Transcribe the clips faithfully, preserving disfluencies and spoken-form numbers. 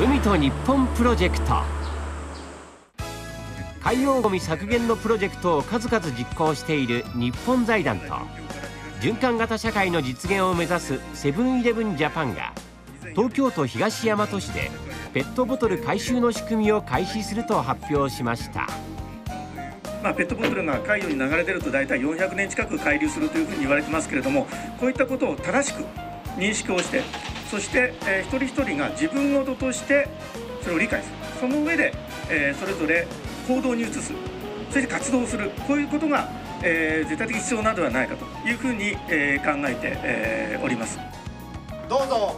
海と日本プロジェクト。海洋ゴミ削減のプロジェクトを数々実行している日本財団と、循環型社会の実現を目指すセブンイレブン・ジャパンが東京都東大和市でペットボトル回収の仕組みを開始すると発表しました。 まあ、ペットボトルが海洋に流れ出ると大体よんひゃくねん近く海流するというふうに言われてますけれども、こういったことを正しく認識をして、そして、えー、一人一人が自分事としてそれを理解する、その上で、えー、それぞれ行動に移す、そして活動する、こういうことが、えー、絶対的必要なのではないかというふうに、えー、考えて、えー、おります。 どうぞ。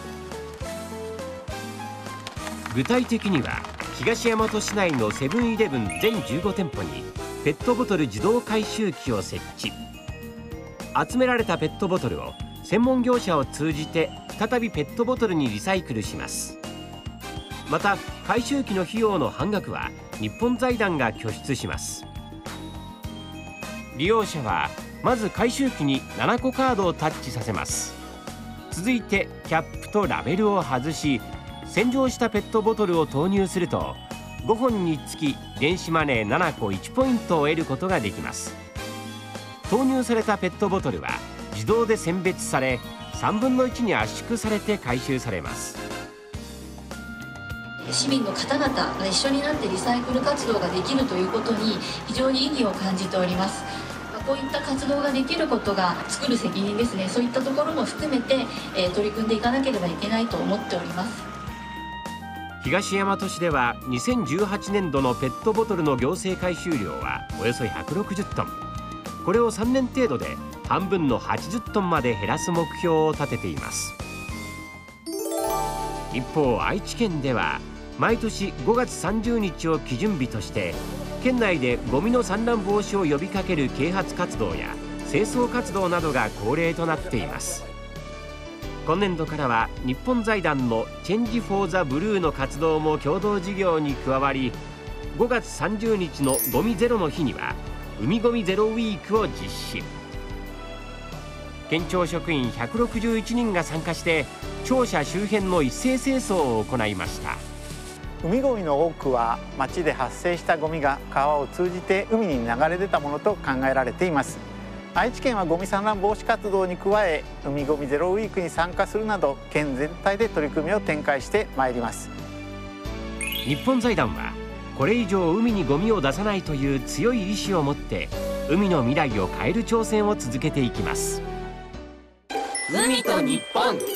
具体的には東大和市内のセブンイレブン全じゅうご店舗にペットボトル自動回収機を設置。集められたペットボトルを専門業者を通じて再びペットボトルにリサイクルします。また回収機の費用の半額は日本財団が拠出します。利用者はまず回収機にななこカードをタッチさせます。続いてキャップとラベルを外し、洗浄したペットボトルを投入するとごほんにつき電子マネーななこいちポイントを得ることができます。投入されたペットボトルは自動で選別されさんぶんのいちに圧縮されて回収されます。 市民の方々が一緒になってリサイクル活動ができるということに非常に意義を感じております。こういった活動ができることが作る責任ですね、そういったところも含めて、えー、取り組んでいかなければいけないと思っております。 東大和市ではにせんじゅうはちねんどのペットボトルの行政回収量はおよそひゃくろくじゅっトン。これをさんねん程度で半分のはちじゅっトンまで減らす目標を立てています。一方、愛知県では毎年ごがつさんじゅうにちを基準日として県内でゴミの散乱防止を呼びかける啓発活動や清掃活動などが恒例となっています。今年度からは日本財団のチェンジ・フォー・ザ・ブルーの活動も共同事業に加わり、ごがつさんじゅうにちのゴミゼロの日には海ゴミゼロウィークを実施。県庁職員ひゃくろくじゅういちにんが参加して庁舎周辺の一斉清掃を行いました。 海ゴミの多くは町で発生したゴミが川を通じて海に流れ出たものと考えられています。愛知県はゴミ散乱防止活動に加え、海ゴミゼロウィークに参加するなど県全体で取り組みを展開してまいります。 日本財団はこれ以上海にゴミを出さないという強い意志を持って海の未来を変える挑戦を続けていきます。 海と日本。